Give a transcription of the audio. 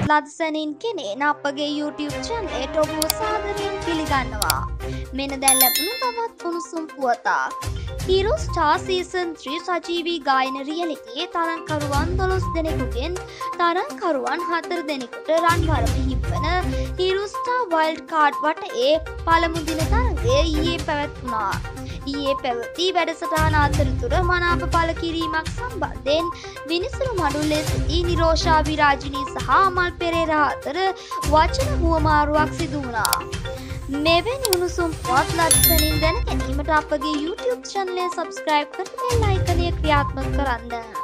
ලද්සනින් කෙනෙක් අපගේ YouTube channel ඔබ සාදරයෙන් පිළිගන්නවා. මෙන්න දැන් ලැබුණු තවත් උණුසුම් පුවතක්. Hiru Star Season 3 සජීවී ගායන රියලිටි තරංකරුවන් 12 දෙනෙකුගෙන් තරංකරුවන් 4 දෙනෙකුට රන්වරම හිමිවන Hiru Star Wild Card වටේ පළමු දින තරඟය ඊයේ පැවැත්වුණා. ඊයේ පැවති වැඩසටහන අතරතුර මනාප පළ කිරීමක් සම්බන්ධයෙන් විනිසුරු මඩුල්ලේ සිටි නිරෝෂා විරාජිනී සහ අමල් පෙරේරා අතර වචන හුවමාරුවක් සිදු වුණා. මෙවැනි උණුසුම් පුවත් ලස්සනින් දැන ගැනීමට අපගේ YouTube channel එක subscribe කර බෙල් අයිකනය ක්‍රියාත්මක කරන්න.